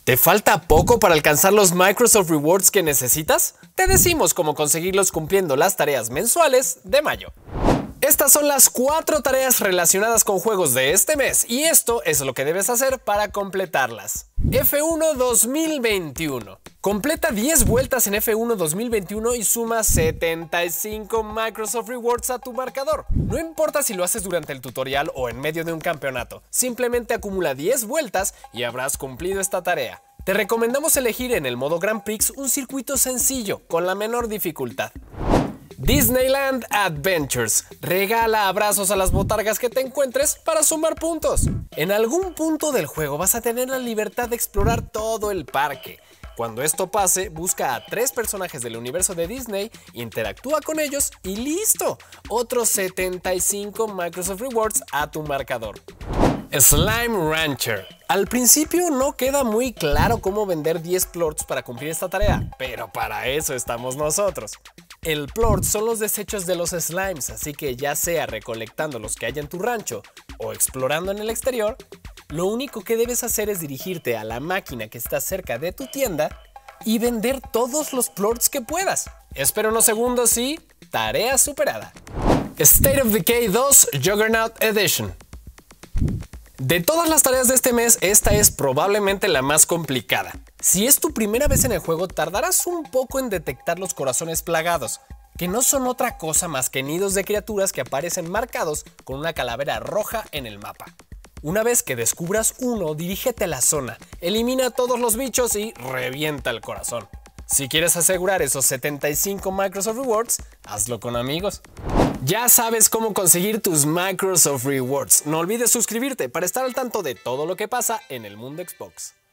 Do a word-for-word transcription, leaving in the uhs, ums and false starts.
¿Te falta poco para alcanzar los Microsoft Rewards que necesitas? Te decimos cómo conseguirlos cumpliendo las tareas mensuales de mayo. Estas son las cuatro tareas relacionadas con juegos de este mes y esto es lo que debes hacer para completarlas. F uno dos mil veintiuno. Completa diez vueltas en F uno dos mil veintiuno y suma setenta y cinco Microsoft Rewards a tu marcador. No importa si lo haces durante el tutorial o en medio de un campeonato, simplemente acumula diez vueltas y habrás cumplido esta tarea. Te recomendamos elegir en el modo Grand Prix un circuito sencillo, con la menor dificultad. Disneyland Adventures. Regala abrazos a las botargas que te encuentres para sumar puntos. En algún punto del juego vas a tener la libertad de explorar todo el parque. Cuando esto pase, busca a tres personajes del universo de Disney, interactúa con ellos y ¡listo! Otros setenta y cinco Microsoft Rewards a tu marcador. Slime Rancher. Al principio no queda muy claro cómo vender diez plorts para cumplir esta tarea, pero para eso estamos nosotros. El plort son los desechos de los slimes, así que ya sea recolectando los que hay en tu rancho o explorando en el exterior, lo único que debes hacer es dirigirte a la máquina que está cerca de tu tienda y vender todos los plorts que puedas. Espera unos segundos y tarea superada. State of Decay dos Juggernaut Edition. De todas las tareas de este mes, esta es probablemente la más complicada. Si es tu primera vez en el juego, tardarás un poco en detectar los corazones plagados, que no son otra cosa más que nidos de criaturas que aparecen marcados con una calavera roja en el mapa. Una vez que descubras uno, dirígete a la zona, elimina a todos los bichos y revienta el corazón. Si quieres asegurar esos setenta y cinco Microsoft Rewards, hazlo con amigos. Ya sabes cómo conseguir tus Microsoft Rewards. No olvides suscribirte para estar al tanto de todo lo que pasa en el mundo Xbox.